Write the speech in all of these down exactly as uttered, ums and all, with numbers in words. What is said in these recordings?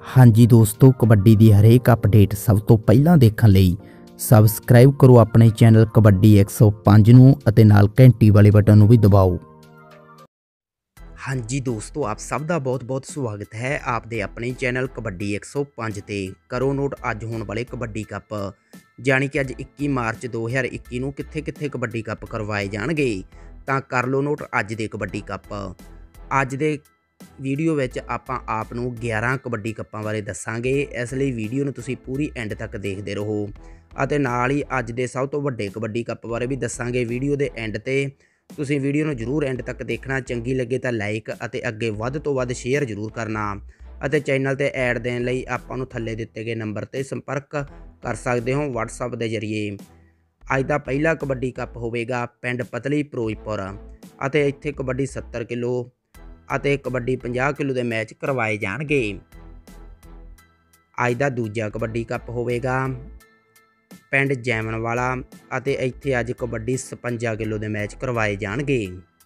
हाँ जी दोस्तों, कबड्डी की हरेक अपडेट सब तो पहला देखने लई सबसक्राइब करो अपने चैनल कबड्डी एक सौ पाँच नूं अते नाल घंटी वाले बटन नूं भी दबाओ। हाँ जी दोस्तों, आप सब का बहुत बहुत स्वागत है आपके अपने चैनल कबड्डी एक सौ पाँच ते। करो नोट अज होने वाले कबड्डी कप जानी कि अज इक्की मार्च दो हज़ार इक्की नूं कित्थे कित्थे कबड्डी कप करवाए जाणगे, तां कर लो नोट अज दे कबड्डी कप। अज दे वीडियो विच आपां आप नूं ग्यारह कबड्डी कप्पां बारे दस्सांगे, इसलिए वीडियो नूं तुसीं पूरी एंड तक देखते रहो अते नाल ही अज दे सब तो वड्डे कबड्डी कप बारे भी दस्सांगे वीडियो दे एंड ते। तुसीं वीडियो नूं जरूर एंड तक देखना, चंगी लगे तो लाइक अते अगे वध तो वध शेयर जरूर करना अते चैनल ते ऐड देण लई आपां नूं थल्ले दित्ते गए नंबर ते संपर्क कर सकते हो WhatsApp के जरिए। अज दा पहला कबड्डी कप होवेगा पिंड पतली फिरोजपुर अते इत्थे कबड्डी सत्तर किलो अते कबड्डी पचास किलो के मैच करवाए जाणगे। अज दा दूजा कबड्डी कप होवेगा पिंड जैमनवाला अते इत्थे अज कबड्डी छप्पन किलो के मैच करवाए जाणगे।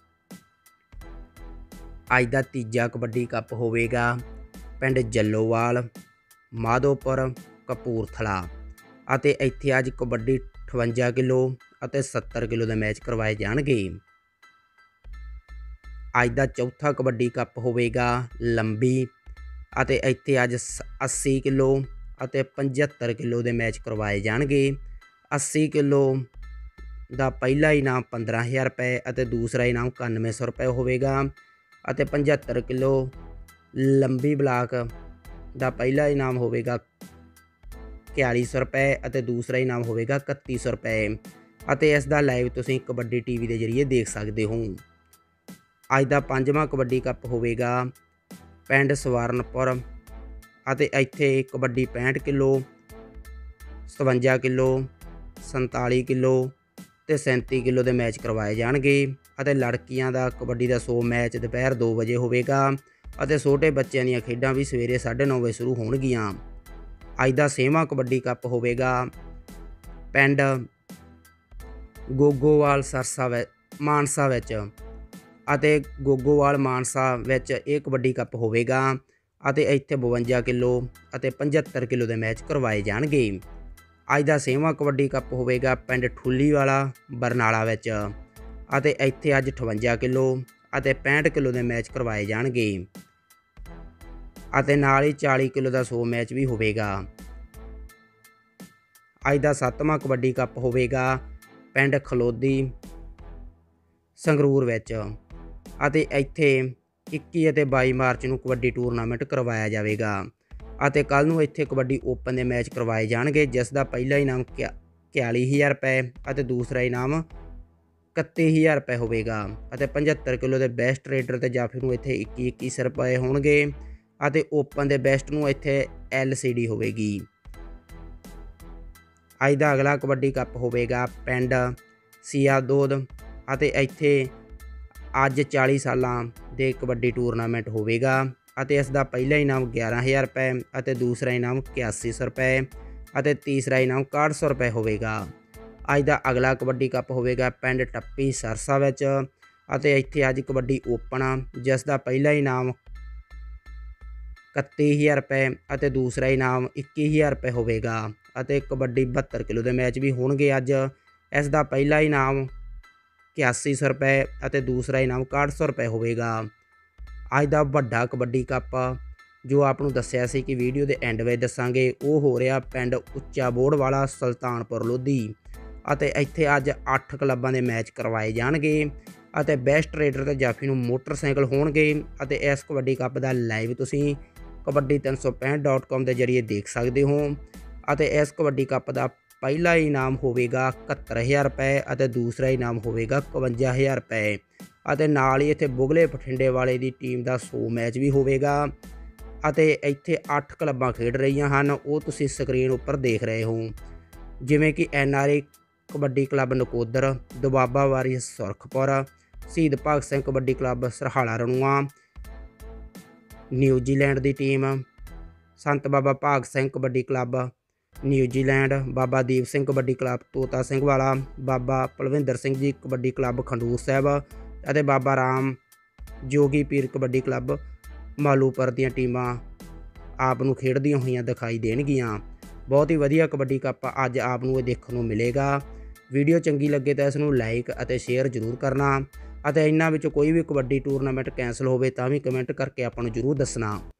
अज दा तीजा कबड्डी कप होवेगा पिंड जलोवाल माधोपुर कपूरथला अते इत्थे अज कबड्डी अठवंजा किलो अते सत्तर किलो के मैच करवाए जाणगे। अज दा चौथा कबड्डी कप होवेगा लंबी अते इत्थे अज अस्सी किलो अते पचहत्तर किलो के मैच करवाए जाणगे। अस्सी किलो का पहला इनाम पंद्रह हज़ार रुपए अते दूसरा इनाम इक्यानवे सौ रुपए होवेगा अते पचहत्तर किलो लंबी ब्लाक का पहला इनाम होवेगा इक्याली सौ रुपए अते दूसरा इनाम होवेगा इकत्ती सौ रुपए अते इसका लाइव तुसीं कबड्डी टीवी के जरिए देख सकते हो। अज दा पंजवां कबड्डी कप होवेगा पिंड सवारनपुर अते इत्थे कबड्डी पैंठ किलो सतवंजा किलो संताली किलो ते सैंती किलो के मैच करवाए जाणगे अते लड़कियां दा कबड्डी का सौ मैच दोपहर दो बजे होवेगा अते छोटे बच्चों दी खेडां भी सवेरे साढ़े नौ बजे शुरू होणगियां। अज दा छेवां कबड्डी कप होवेगा पिंड गोगोवाल सरसा मानसा विच अते गोगोवाल मानसा विच ये कबड्डी कप होवेगा अते इत्थे बवंजा किलो अते पचहत्तर किलो के मैच करवाए जाणगे। अज दा छेवां कबड्डी कप होवेगा पिंड ठुलीवाला बरनाला विच अते इत्थे अज अठवंजा किलो अते पैंठ किलो के मैच करवाए जाणगे अते नाल ही चाली किलो का सौ मैच भी होवेगा। अज दा सत्तवां कबड्डी कप होवेगा पिंड खलोदी संगरूर विच अते इत्थे इक्की अते बाई मार्च नूं कबड्डी टूरनामेंट करवाया जाएगा अते कल नूं इत्थे कबड्डी ओपन के मैच करवाए जाणगे, जिस दा पहला इनाम इक्याली हज़ार रुपए अते दूसरा इनाम इकत्ती हज़ार रुपए होवेगा अते पचहत्तर किलो के बेस्ट रेडर ते जाफी नूं इत्थे इक्की इक्की सौ रुपए होणगे अते ओपन के बेस्ट नूं इत्थे एल सी डी होवेगी। अज दा अगला कबड्डी कप होवेगा पिंड सियादोद अते इत्थे अज चाली सालां दे कबड्डी टूरनामेंट होवेगा अते इसका पहला इनाम ग्यारह हज़ार रुपए अते दूसरा इनाम इक्यासी सौ रुपए अते तीसरा इनाम इकाहठ सौ रुपए होवेगा। अज दा अगला कबड्डी कप होवेगा पिंड टप्पी सरसा विच अते इत्थे अज कबड्डी ओपन जिसका पहला इनाम इकत्ती हज़ार रुपए अते दूसरा इनाम इक्की हज़ार रुपए होवेगा अते कबड्डी बहत्तर किलो के मैच भी होणगे। अज इसका पहला इनाम इक्यासी सौ रुपए अते दूसरा इनाम इकाहठ सौ रुपए होवेगा। अज दा वड्डा कबड्डी कप जो आपनूं दस्सिया सी कि वीडियो के एंड में दसांगे वो हो रहा पिंड उच्चा बोड़ वाला सुल्तानपुर लोधी अते इत्थे अज अठ क्लबां के मैच करवाए जाणगे अते बेस्ट रेडर ते जाफी नूं मोटरसाइकिल होणगे अते इस कबड्डी कप का लाइव तुसीं कबड्डी तीन सौ पैंठ डॉट कॉम के जरिए देख सकते हो अते इस कबड्डी कप का पहला इनाम होवेगा इकहत्तर हज़ार रुपए अते दूसरा इनाम होवेगा इकवंजा हज़ार रुपए अते नाल ही इत्थे बुगले बठिंडे वाले की टीम का सौ मैच भी होवेगा अते इत्थे अठ क्लबां खेड रहीआं हन, वो तुसीं स्क्रीन उपर देख रहे हो, जिवें कि N R A kabaddi club Nakodar, दुबाबा वारी सुरखपुर, शहीद भगत सिंह कबड्डी क्लब सरहाला रनुआ, न्यूजीलैंड की टीम, Sant Baba Bhag Singh kabaddi club New Zealand, Baba Deep Singh kabaddi club Tota Singh Wala, Baba Palwinder Singh ji kabaddi club Khandur Sahib अते बाबा राम जोगी पीर कबड्डी क्लब मालूपुर दी टीमां ਆਪ ਨੂੰ ਖੇਡਦੀਆਂ ਹੋਈਆਂ ਦਿਖਾਈ ਦੇਣਗੀਆਂ। ਬਹੁਤ ਹੀ ਵਧੀਆ ਕਬੱਡੀ ਕੱਪ ਅੱਜ ਆਪ ਨੂੰ ਇਹ ਦੇਖਣ ਨੂੰ ਮਿਲੇਗਾ। ਵੀਡੀਓ ਚੰਗੀ ਲੱਗੇ ਤਾਂ ਇਸ ਨੂੰ ਲਾਈਕ ਅਤੇ ਸ਼ੇਅਰ ਜ਼ਰੂਰ ਕਰਨਾ ਅਤੇ ਇਹਨਾਂ ਵਿੱਚ ਕੋਈ ਵੀ ਕਬੱਡੀ ਟੂਰਨਾਮੈਂਟ ਕੈਂਸਲ ਹੋਵੇ ਤਾਂ ਵੀ ਕਮੈਂਟ ਕਰਕੇ ਆਪਾਂ ਨੂੰ ਜ਼ਰੂਰ ਦੱਸਣਾ।